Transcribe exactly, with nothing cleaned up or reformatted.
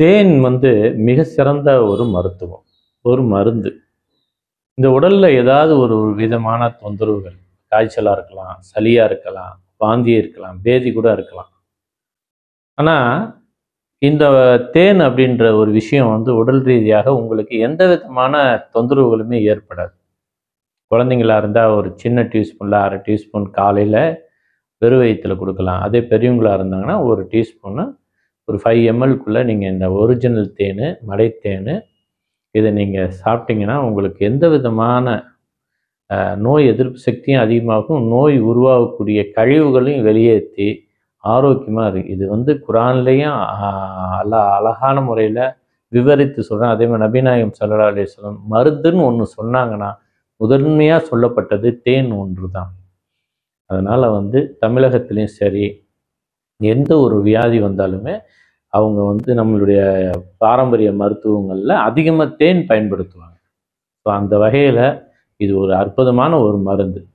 தேன் வந்து மிக சிறந்த ஒரு மருத்துவம், ஒரு மருந்து. இந்த உடல்ல ஏதாவது ஒரு விதமான தொந்தரவுகள், காய்ச்சலா இருக்கலாம், சளியா இருக்கலாம், வாந்தியா இருக்கலாம், பேதி கூட இருக்கலாம். ஆனா, இந்த தேன் அப்படின்ற ஒரு விஷயம் வந்து உடல் ரீதியாக உங்களுக்கு எந்த விதமான தொந்தரவுகளுமே ஏற்படாது. குழந்தைங்களா இருந்தா ஒரு சின்ன டீஸ்பூன்ல அரை டீஸ்பூன் காலையில வெறும் வயித்துல குடுக்கலாம். அதே பெரியவங்களா இருந்தாங்கன்னா ஒரு டீஸ்பூனு ஒரு ஐந்து எம்எல்க்குள்ள நீங்க இந்த ஒரிஜினல் தேனு, மலைத்தேனு இத நீங்க சாப்பிட்டீங்கன்னா, உங்களுக்கு எந்த விதமான அ நோய் எதிர்ப்பு சக்தியும் அதிகமாகும். நோய் உருவாகக்கூடிய கழிவுகளையும் வெளியேத்தி ஆரோக்கியமா இருக்கு. இது வந்து குரான்லயும் அ அல்ல அழகான முறையில விவரித்து சொல்றான். அதே மாரி நபிநாயகம் ஸல்லல்லாஹு அலைஹி வஸல்லம் மருந்துன்னு ஒண்ணு சொன்னாங்கன்னா, முதன்மையா சொல்லப்பட்டது தேன் ஒன்று தான். அதனால வந்து தமிழகத்திலயும் சரி, எந்த ஒரு வியாதி வந்தாலுமே, அவங்க வந்து நம்மளுடைய பாரம்பரிய மருத்துவங்கள்ல அதிகமா தேன் பயன்படுத்துவாங்க. ஸோ அந்த வகையில இது ஒரு அற்புதமான ஒரு மருந்து.